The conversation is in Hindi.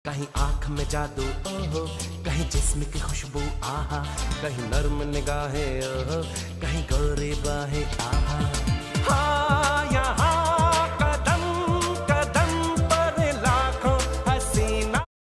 कहीं आंख में जादू ओहो, कहीं जिस्म की खुशबू आहा, कहीं नर्म निगाहें ओहो, कहीं गोरी बाहें